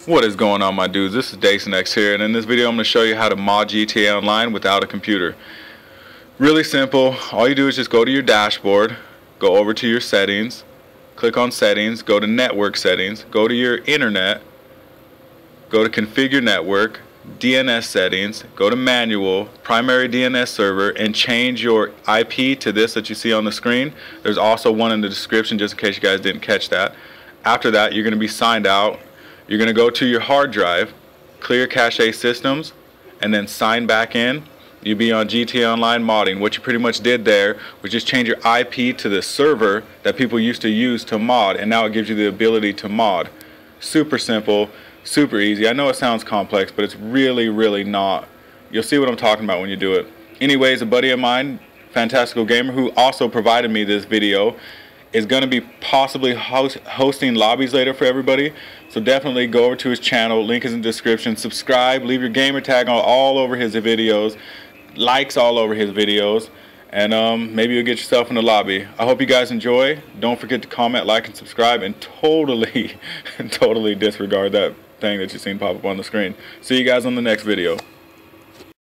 What is going on, my dudes? This is DaceNX here, and in this video I'm going to show you how to mod GTA Online without a computer. Really simple. All you do is just go to your dashboard, go over to your settings, click on settings, go to network settings, go to your internet, go to configure network, DNS settings, go to manual, primary DNS server, and change your IP to this that you see on the screen. There's also one in the description just in case you guys didn't catch that. After that, you're going to be signed out. You're going to go to your hard drive, clear cache systems, and then sign back in. You'll be on GTA Online modding. What you pretty much did there was just change your IP to the server that people used to use to mod, and now it gives you the ability to mod. Super simple, super easy. I know it sounds complex, but it's really not. You'll see what I'm talking about when you do it. Anyways, a buddy of mine, Fantastical Gamer, who also provided me this video, is going to be possibly hosting lobbies later for everybody. So definitely go over to his channel. Link is in the description. Subscribe. Leave your gamer tag all over his videos. Likes all over his videos. And maybe you'll get yourself in the lobby. I hope you guys enjoy. Don't forget to comment, like, and subscribe. And totally disregard that thing that you seen pop up on the screen. See you guys on the next video.